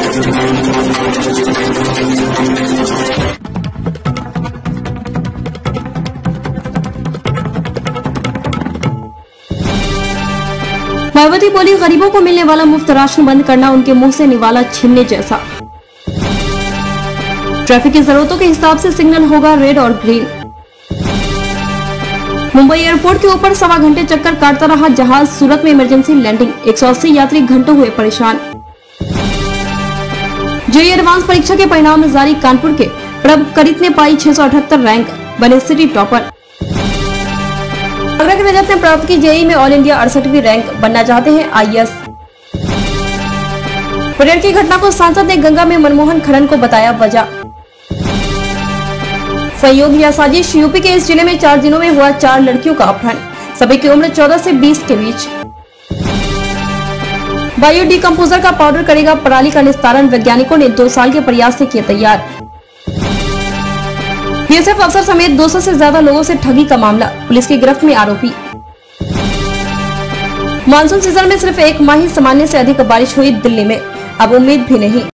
मायावती बोली, गरीबों को मिलने वाला मुफ्त राशन बंद करना उनके मुंह से निवाला छीनने जैसा। ट्रैफिक की जरूरतों के हिसाब से सिग्नल होगा रेड और ग्रीन। मुंबई एयरपोर्ट के ऊपर 1.25 घंटे चक्कर काटता रहा जहाज, सूरत में इमरजेंसी लैंडिंग, 180 यात्री घंटों हुए परेशान। जेईई एडवांस परीक्षा के परिणाम जारी, कानपुर के प्रभकरित ने पाई 678 रैंक, बने सिटी टॉपर। आगरा के रजत ने प्राप्त की जेईई में ऑल इंडिया 68वीं रैंक, बनना चाहते हैं आईएएस। परेड की घटना को सांसद ने गंगा में मनमोहन खनन को बताया वजह। संयोग या साजिश, यूपी के इस जिले में 4 दिनों में हुआ 4 लड़कियों का अपहरण, सभी की उम्र 14 से 20 के बीच। बायो डिकम्पोजर का पाउडर करेगा पराली का निस्तारण, वैज्ञानिकों ने 2 साल के प्रयास से किए तैयार। बीएसएफ अफसर समेत 200 से ज्यादा लोगों से ठगी का मामला, पुलिस की गिरफ्त में आरोपी। मानसून सीजन में सिर्फ 1 माह ही सामान्य से अधिक बारिश हुई दिल्ली में, अब उम्मीद भी नहीं।